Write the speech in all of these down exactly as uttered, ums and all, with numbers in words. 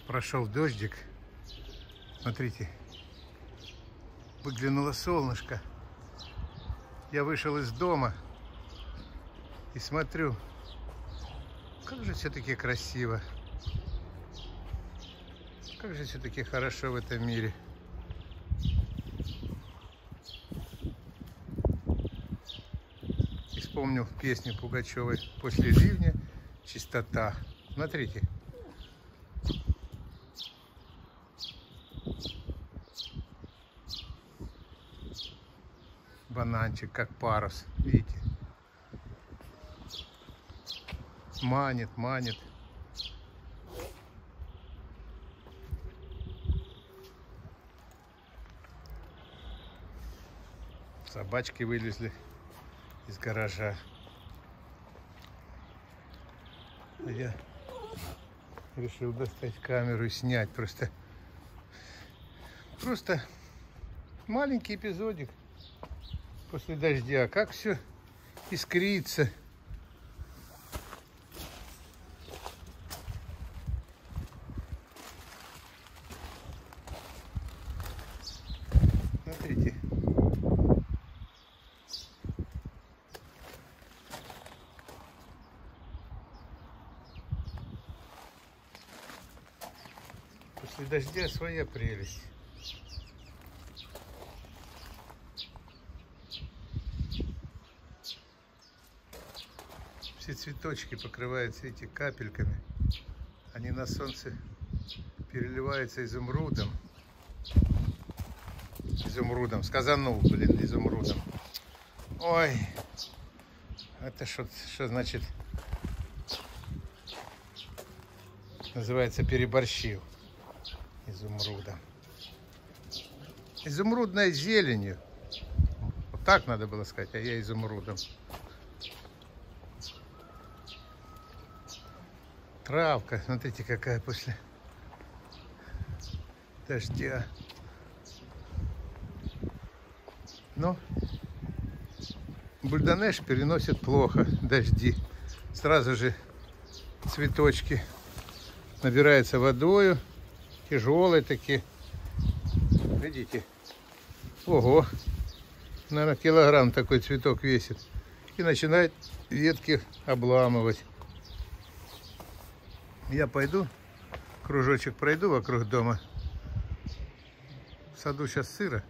Прошел дождик. Смотрите, выглянуло солнышко. Я вышел из дома и смотрю, как же все-таки красиво, как же все-таки хорошо в этом мире. И вспомнил песню Пугачевой «После ливня чистота». Смотрите. Бананчик, как парус, видите? Манит, манит. Собачки вылезли из гаража. А я решил достать камеру и снять. Просто, просто маленький эпизодик после дождя. Как все искрится. Смотрите. После дождя своя прелесть. Все цветочки покрываются эти капельками. Они на солнце переливаются изумрудом. Изумрудом. Сказанул, блин, изумрудом. Ой. Это что, что значит? Называется переборщил. Изумрудом. Изумрудной зеленью. Вот так надо было сказать, а я изумрудом. Травка, смотрите, какая после дождя. Но Бульденеш переносит плохо дожди. Сразу же цветочки набираются водою, тяжелые такие. Видите? Ого! Наверное, килограмм такой цветок весит. И начинает ветки обламывать. Я пойду, кружочек пройду вокруг дома. В саду сейчас сыро.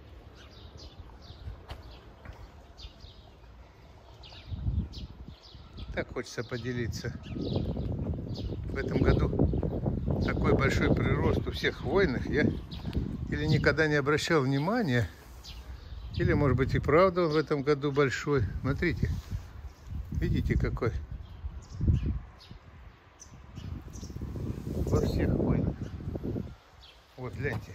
Так хочется поделиться. В этом году такой большой прирост у всех хвойных. Я или никогда не обращал внимания, или, может быть, и правда он в этом году большой. Смотрите, видите, какой? Во всех хвойных. Вот, гляньте.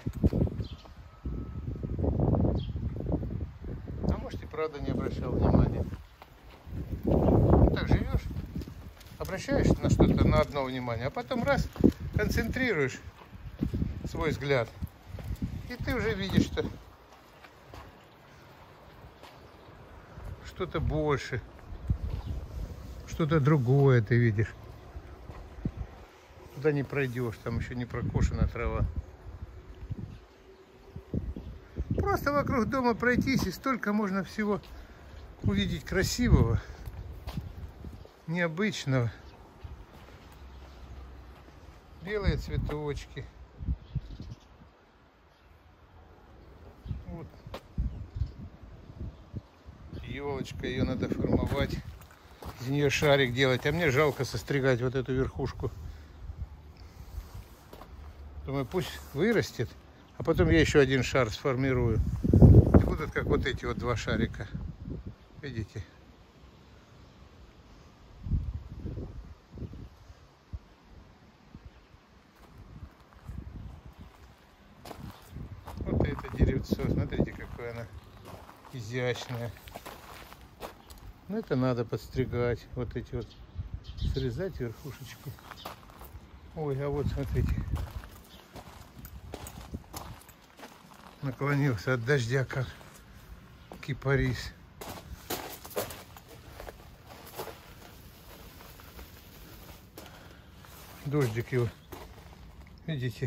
А может, и правда не обращал внимания. Так живешь, обращаешь на что-то, на одно внимание, а потом раз, концентрируешь свой взгляд, и ты уже видишь, что что-то больше, что-то другое ты видишь. Туда не пройдешь, там еще не прокошена трава. Просто вокруг дома пройтись, и столько можно всего увидеть красивого, необычного. Белые цветочки. Вот. Елочка, ее надо формовать, из нее шарик делать. А мне жалко состригать вот эту верхушку. Думаю, пусть вырастет, а потом я еще один шар сформирую. И будут как вот эти вот два шарика. Видите? Вот это деревцо, смотрите, какое оно изящное. Ну, это надо подстригать, вот эти вот, срезать верхушечку. Ой, а вот смотрите, наклонился от дождя, как кипарис. Дождик его Видите?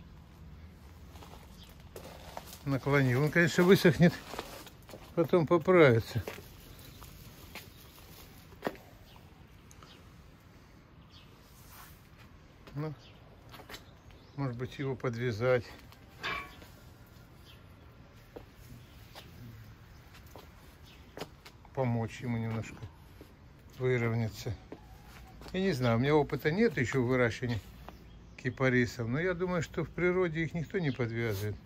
Наклонил. Он, конечно, высохнет, потом поправится. Ну, может быть, его подвязать. Помочь ему немножко выровняться. Я не знаю, у меня опыта нет еще в выращивании кипарисов, но я думаю, что в природе их никто не подвязывает.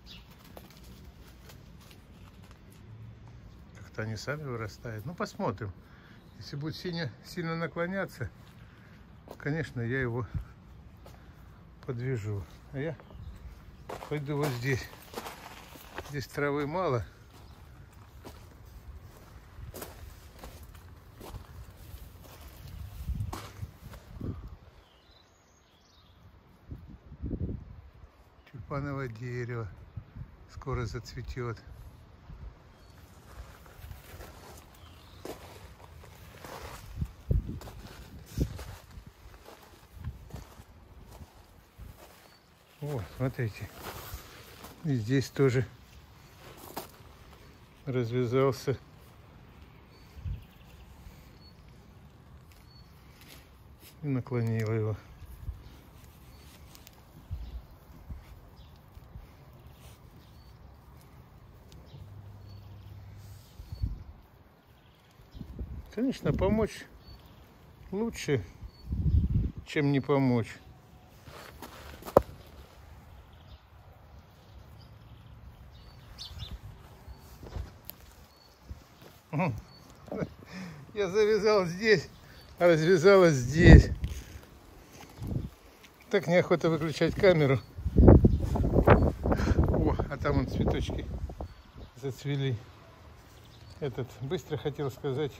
Как-то они сами вырастают. Ну, посмотрим. Если будет сильно, сильно наклоняться, конечно, я его подвяжу. А я пойду вот здесь. Здесь травы мало. Тюльпановое дерево скоро зацветет. О, смотрите, и здесь тоже развязался и наклонила его. Конечно, помочь лучше, чем не помочь. Я завязал здесь, а развязалась здесь. Так неохота выключать камеру. О, а там вон цветочки зацвели. Этот, быстро хотел сказать.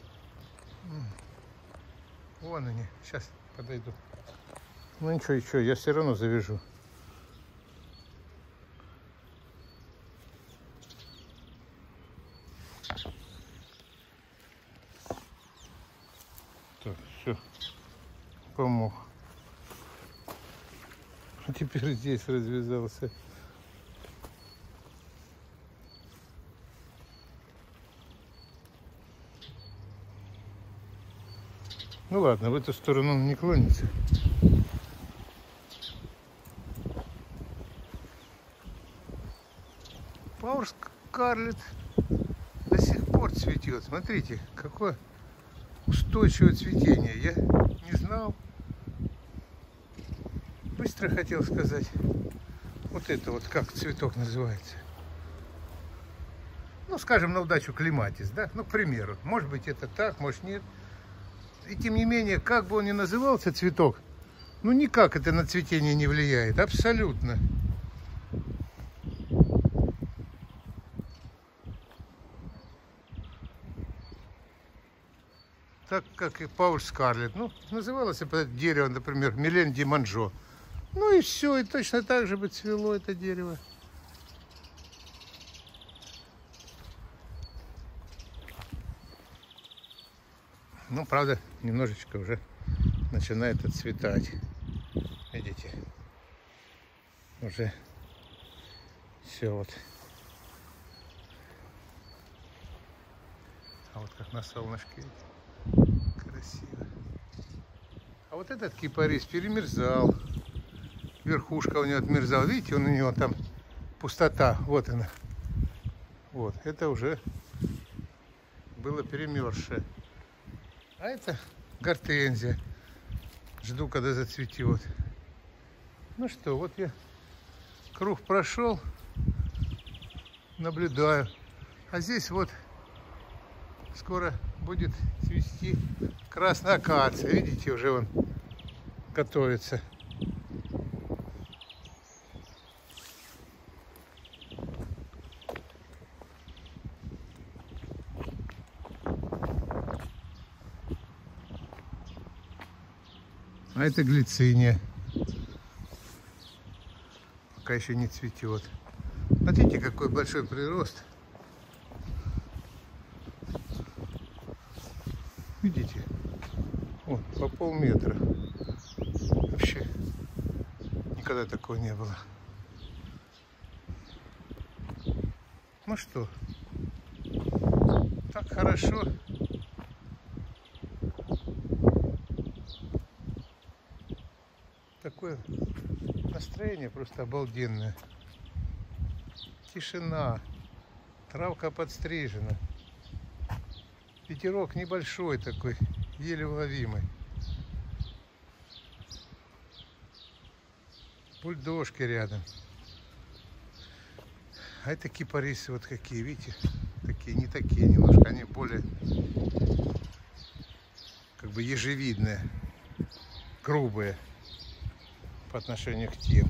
Вон они, сейчас подойду. Ну ничего, ничего, я все равно завяжу. Так, все, помог. А теперь здесь развязался. Ну ладно, в эту сторону он не клонится. Пауэр Скарлетт до сих пор цветет. Смотрите, какое устойчивое цветение. Я не знал. Быстро хотел сказать. Вот это вот как цветок называется. Ну, скажем, на удачу клематис, да? Ну, к примеру. Может быть, это так, может, нет. И тем не менее, как бы он ни назывался цветок, ну никак это на цветение не влияет. Абсолютно. Так как и Пауэр Скарлетт. Ну, называлось это дерево, например, Милен ди Манжо. Ну и все, и точно так же бы цвело это дерево. Ну, правда, немножечко уже начинает отцветать. Видите? Уже все вот. А вот как на солнышке. Красиво. А вот этот кипарис перемерзал. Верхушка у него отмерзала. Видите, он у него там пустота. Вот она. Вот. Это уже было перемерзшее. А это гортензия. Жду, когда зацветет. Ну что, вот я круг прошел, наблюдаю. А здесь вот скоро будет цвести красная акация. Видите, уже он готовится. А это глициния. Пока еще не цветет. Смотрите, какой большой прирост. Видите? Вот, по полметра. Вообще никогда такого не было. Ну что, так хорошо. Такое настроение просто обалденное. Тишина, травка подстрижена. Ветерок небольшой такой, еле уловимый. Бульдожки рядом. А это кипарисы вот какие, видите? Такие, не такие немножко, они более как бы ежевидные, грубые по отношению к тем.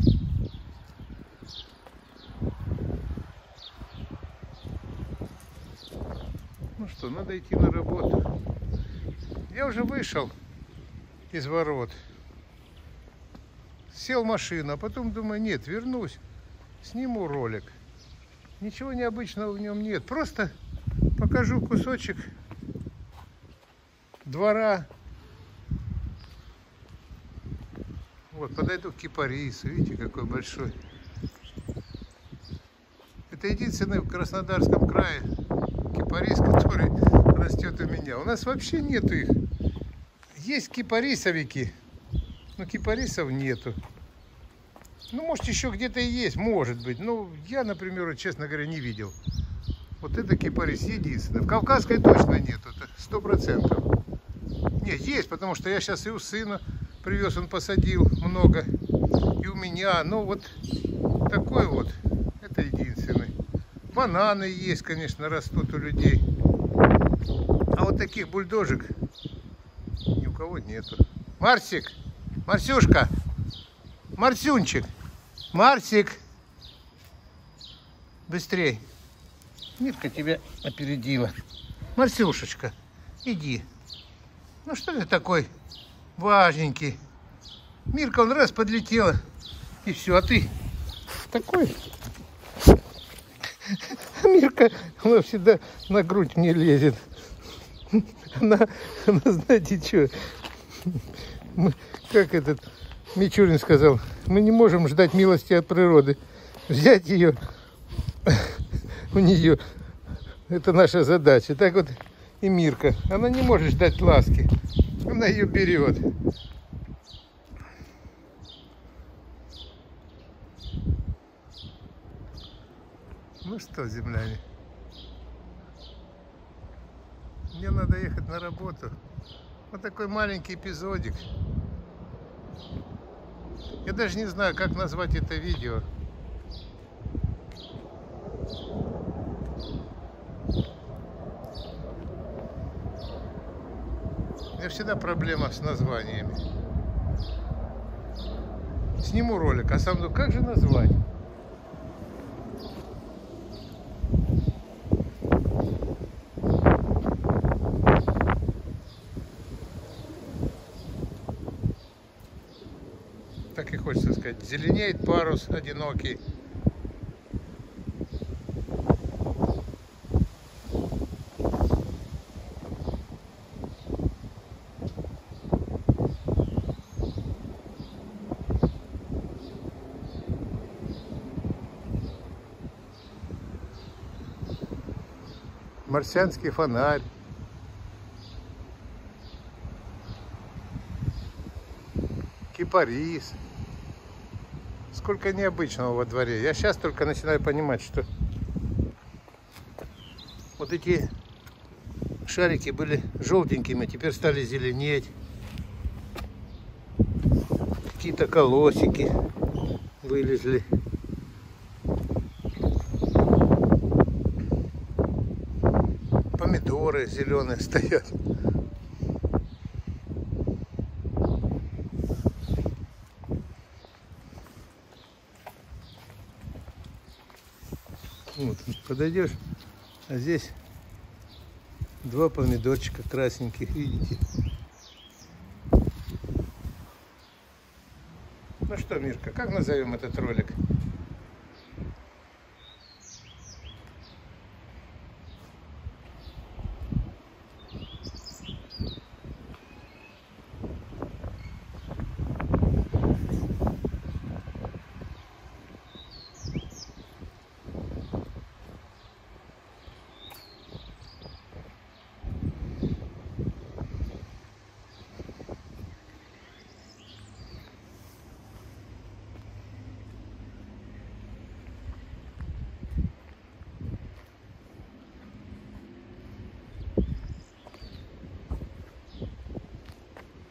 Ну что, надо идти на работу. Я уже вышел из ворот. Сел в машину, а потом думаю, нет, вернусь, сниму ролик. Ничего необычного в нем нет. Просто покажу кусочек двора. Вот, подойду к кипарису. Видите, какой большой. Это единственный в Краснодарском крае кипарис, который растет у меня. У нас вообще нету их. Есть кипарисовики, но кипарисов нету. Ну, может, еще где-то и есть, может быть. Но я, например, честно говоря, не видел. Вот это кипарис единственный. В Кавказской точно нету, это сто процентов. Нет, есть, потому что я сейчас и у сына привез, он посадил много. И у меня, ну вот такой вот, это единственный. Бананы есть, конечно, растут у людей. А вот таких бульдожек ни у кого нету. Марсик, Марсюшка, Марсюнчик, Марсик, быстрей. Мирка тебя опередила. Марсюшечка, иди. Ну что ты такой важненький? Мирка, он раз подлетела, и все, а ты такой. Мирка, она всегда на грудь мне лезет. Она, она знаете что, мы, как этот Мичурин сказал, мы не можем ждать милости от природы. Взять ее у нее, это наша задача. Так вот и Мирка, она не может ждать ласки, она ее берет. Ну что, земляне, мне надо ехать на работу. Вот такой маленький эпизодик. Я даже не знаю, как назвать это видео. У меня всегда проблема с названиями. Сниму ролик, а сам думаю, как же назвать? Так и хочется сказать. Зеленеет парус одинокий. Марсианский фонарь. Кипарис. Сколько необычного во дворе. Я сейчас только начинаю понимать, что вот эти шарики были желтенькими, теперь стали зеленеть. Какие-то колосики вылезли. Помидоры зеленые стоят. Вот, подойдешь, а здесь два помидорчика красненьких, видите? Ну что, Мирка, как назовем этот ролик?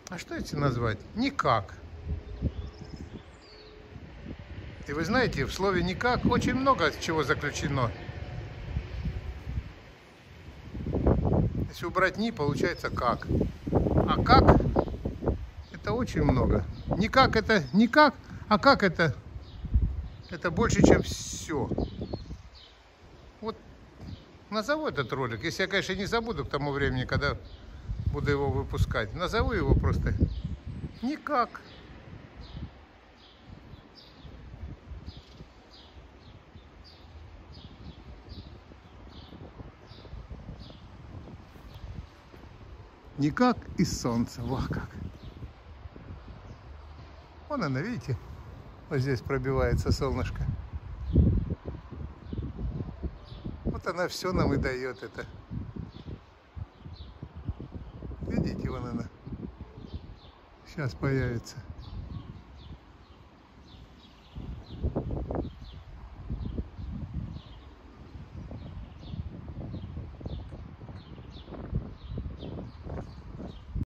А что эти назвать? Никак. И вы знаете, в слове «никак» очень много чего заключено. Если убрать «ни», получается «как». А «как» — это очень много. «Никак» — это «никак», а «как» — это, это больше, чем все. Вот назову этот ролик, если я, конечно, не забуду к тому времени, когда буду его выпускать. Назову его просто «никак». Никак из солнца. Во как. Вон она, видите? Вот здесь пробивается солнышко. Вот она все нам и дает это. Видите, вон она. Сейчас появится.